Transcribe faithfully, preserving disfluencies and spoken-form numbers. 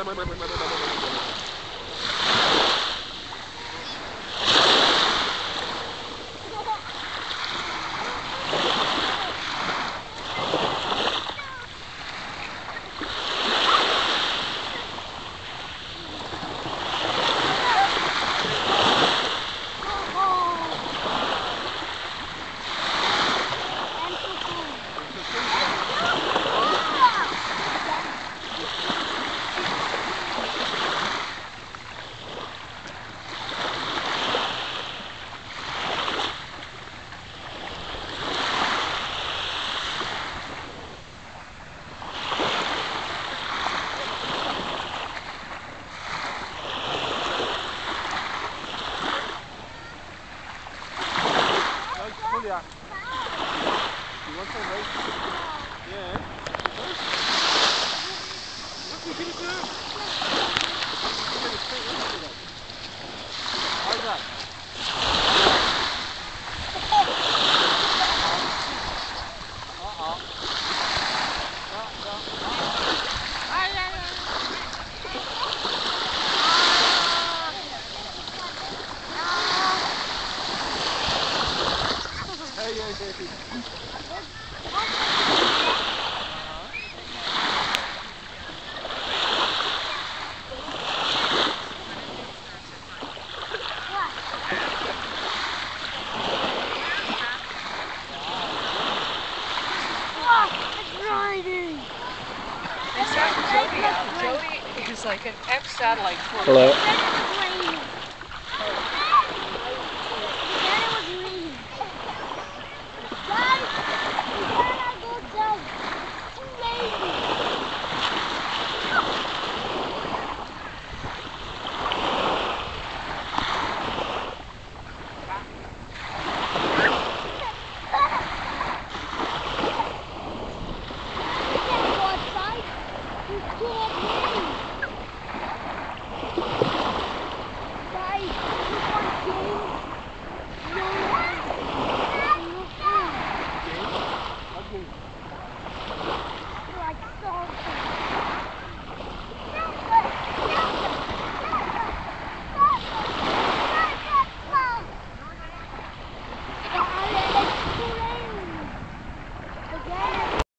Julia, you want some rice? Yeah. What are you going to do? You're going to take this to them. How's that? Uh-oh. No, no. Uh-oh. Ay, ay, ay. Hey, hey, hey, hey. They sent Jody out. Jody is like an ex-satellite. Hello.